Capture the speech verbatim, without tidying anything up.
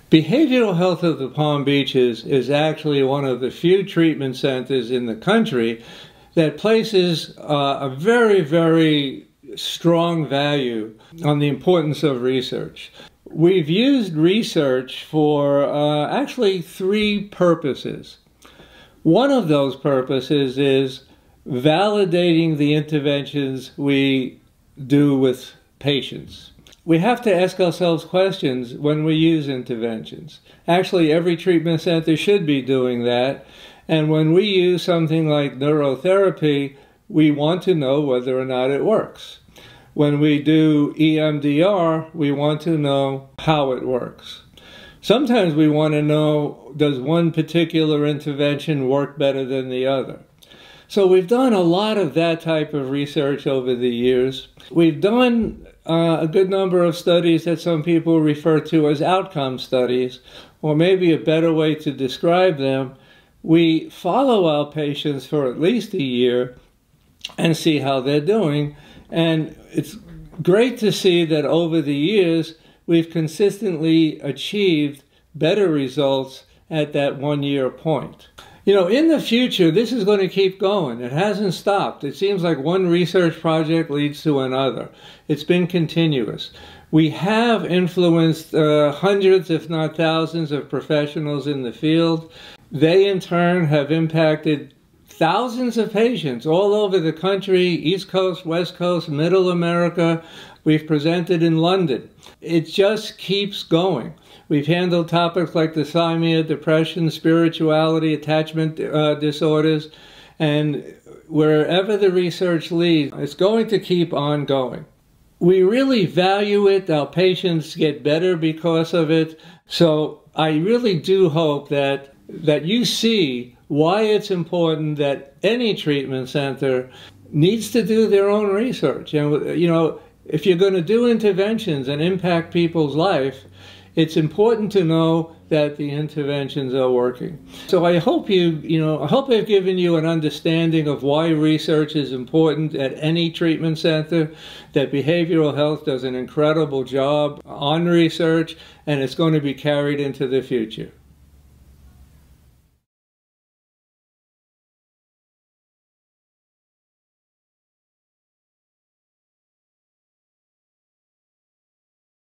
Behavioral health of the Palm Beaches is actually one of the few treatment centers in the country that places uh, a very, very strong value on the importance of research. We've used research for uh, actually three purposes. One of those purposes is validating the interventions we do with patients. We have to ask ourselves questions when we use interventions. Actually, every treatment center should be doing that. And when we use something like neurotherapy, we want to know whether or not it works. When we do E M D R, we want to know how it works. Sometimes we want to know, does one particular intervention work better than the other? So we've done a lot of that type of research over the years. We've done uh, a good number of studies that some people refer to as outcome studies, or maybe a better way to describe them. We follow our patients for at least a year and see how they're doing. And it's great to see that over the years, we've consistently achieved better results at that one-year point. You know, in the future, this is going to keep going. It hasn't stopped. It seems like one research project leads to another. It's been continuous. We have influenced uh, hundreds, if not thousands, of professionals in the field. They, in turn, have impacted thousands of patients all over the country, East Coast, West Coast, Middle America. We've presented in London. It just keeps going. We've handled topics like dysthymia, depression, spirituality, attachment uh, disorders, and wherever the research leads, it's going to keep on going. We really value it. Our patients get better because of it. So I really do hope that, that you see why it's important that any treatment center needs to do their own research. And, you know, if you're going to do interventions and impact people's life, it's important to know that the interventions are working. So I hope you, you know, I hope I've given you an understanding of why research is important at any treatment center, that behavioral health does an incredible job on research, and it's going to be carried into the future.